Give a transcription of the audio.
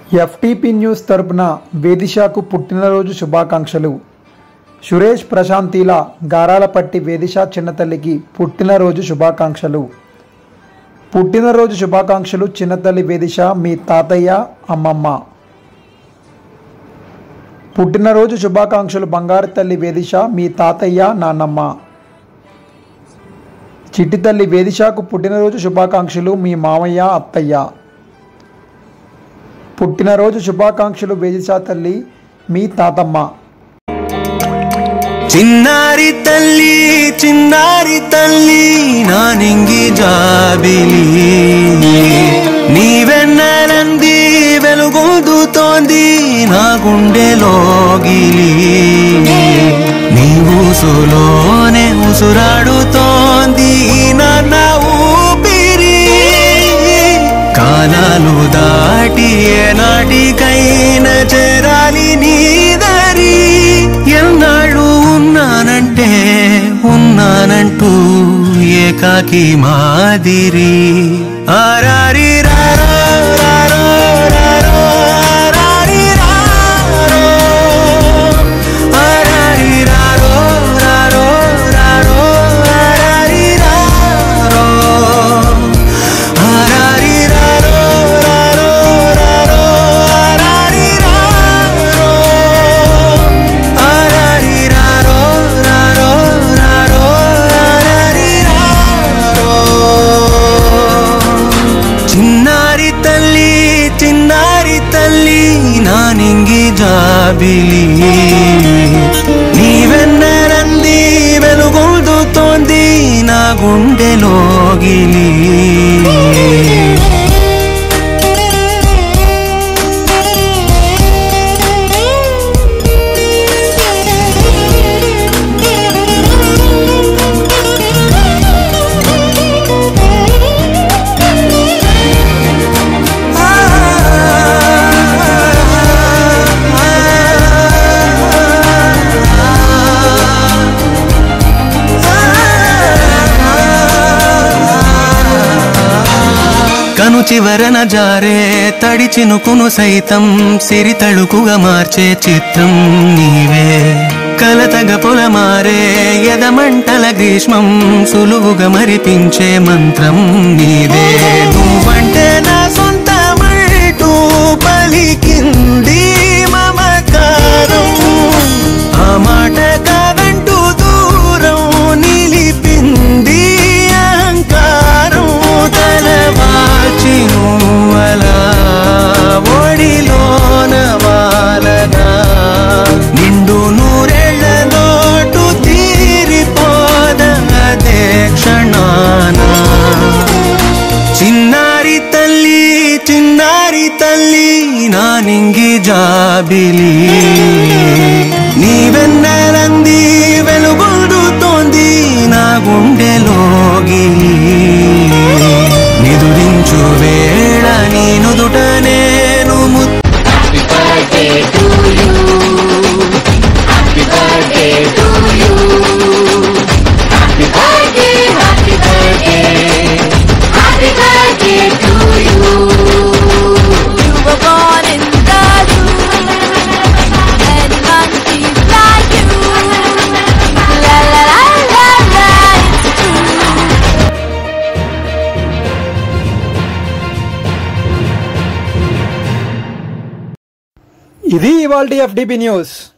FTP news తరపున వేదిషకు పుట్టినరోజు శుభాకాంక్షలు. సురేష్ ప్రశాంతిల గారాలపట్టి వేదిష చిన్నతల్లికి పుట్టినరోజు శుభాకాంక్షలు. పుట్టినరోజు శుభాకాంక్షలు చిన్నతల్లి వేదిష, మీ తాతయ్య అమ్మమ్మ. పుట్టినరోజు శుభాకాంక్షలు బంగారు తల్లి వేదిష, మీ తాతయ్య నాన్నమ్మ. చిట్టి తల్లి వేదిషకు పుట్టినరోజు శుభాకాంక్షలు, మీ మామయ్య అత్తయ్య. పుట్టినరోజు శుభాకాంక్షలు వేదిష తల్లి, మీ తాతమ్మ. చిన్నారి తల్లి నానింగి జాబిలి, నీవెన్నెలంది వెలుగొందుతోంది నా గుండెలోగిలి, నీ ఊసులోనే ఉసురాడుతోంది నాన్న ఊపిరి, కాలాలు దాటి ఏనాటికైనా చేరాలి నీ దరి, ఎన్నాళ్ళు ఉన్నానంటూ ఏకాకి మాదిరి. ఆరారి రారో రారో రారో ఆరారి రారో, ఆరారి రారో రారో రారో ఆరారి రారో, ఆరారి రారో రారో రారో ఆరారి రారో, ఆరారి రారో రారో రారో ఆరారి రారో. చిన్నారి తల్లి నానింగి జాబిలి, నీవెన్నెలంది వెలుగొందుతోంది నా గుండెలోగిలి. కను చివరన జారే తడి చినుకును సైతం సిరి తళుకుగా మార్చే చిత్రం నీవే, కలతగ పొలమారే ఎదమంటల గ్రీష్మం సులువుగా మరిపించే మంత్రం నీదే. నువ్వంటే నా సొంతమంటూ పలికింది మమకారం, ఆ మాట కాదంటూ దూరం నిలిపింది అహంకారం. తలవాల్చి నువ్వలా ఒడిలోన వాలగా, నిండు నూరేళ్ల లోటు తీరిపోదదే క్షణాన. చిన్నారి తల్లి నానింగి జాబిలి, నీవెన్నెలంది వెలుగొందుతోంది నా గుండెలోగిలి, నిదురించు వేళ నీ నుదుట నేను Happy birthday to you. Happy birthday to you. Happy birthday, happy birthday. Happy birthday to you. You were born in the June, and monkeys like you. La la la la la, it's true. ఇది ఇవాల్టి FTP news.